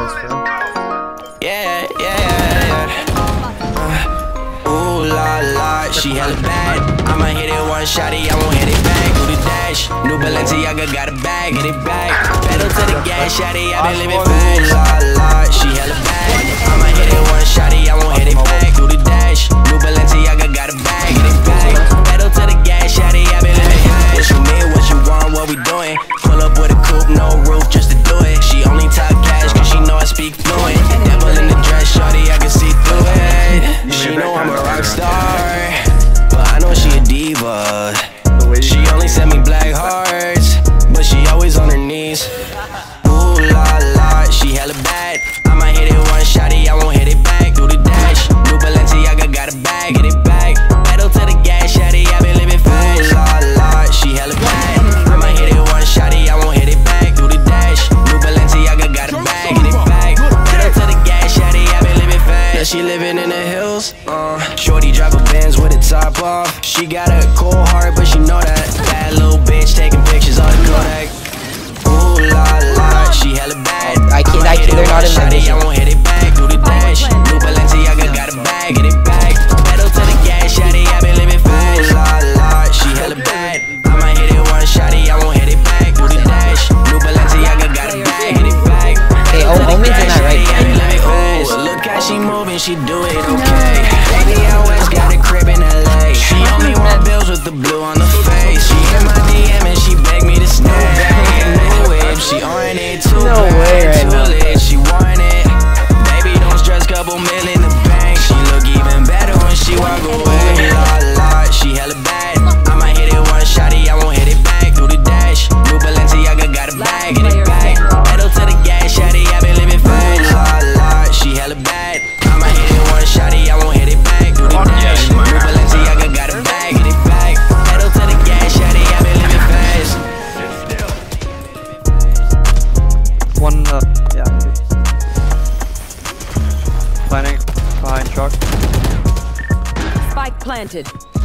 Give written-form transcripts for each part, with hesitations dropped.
Yeah, yeah. Ooh la la, she hella bad. I'ma hit it one shotty, I won't hit it back. Do the dash, new Balenciaga got a bag, hit it back. Pedal to the gas, shotty, I been living fast. Ooh la la, she hella bad. I'ma hit it one shotty, I won't hit it back. Do the dash, new Balenciaga got a bag, hit it back. Pedal to the gas, shotty, I been living fast. What you need, what you want, what we doing? Pull up with a coupe, no roof, just to do it. She only talk cash, cause she know I speak fluent. Devil in the dress, shorty, I can see through it. She know I'm a rock star, but I know she a diva. She only sent me black hearts, but she always on her knees. Ooh la la, she hella bad. I might hit it one shotty, I won't hit it back. Do the dash, new Balenciaga got a bag, hit it back. Pedal to the gas, shotty, I been living fast. Ooh la la, she hella bad. I might hit it one shotty, I won't hit it back. Do the dash, new Balenciaga got a bag, hit it back. Pedal to the gas, shotty, I been living fast. Yeah, she living in the hills. Shorty drive a Benz with a top off. She got a cold heart, but she know that. Bad little bitch taking pictures of the Kodak. Ooh la la, she hella bad. They're not in my vision. I won't hit it back, do the dash. New Balenciaga got a bag, hit it back. Pedal to the gas, shawty, I been living fast. Ooh la la, she hella bad. I might hit it one shawty, I won't hit it back, do the dash. New Balenciaga got a bag, hit it back. Hey, Omen's in that right. Ooh, look how she moving, she do it okay. Baby, I always got a crib in LA. She only want bills with the blue on the face. She hit my DM and she begged me to stay. New whip, she on it too. No way right now. She want it. Baby, don't stress, couple mil in the bank. She look even better when she walk away. La la, she hella bad. I might hit it one shotty, I won't hit it back. Do the dash, new Balenciaga got a bag, hit it back. Pedal to the gas, shotty, I been living fast. La la, she hella bad. I might hit it one shotty, I won't hit it back. Do the dash, new Balenciaga got a bag, hit it back. Pedal to the gas, shotty, I been living fast. One, yeah. Planning behind truck. Spike planted.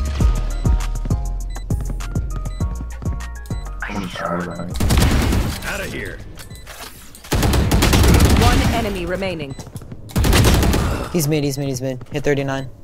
Out of here. One enemy remaining. He's mid. Hit 39.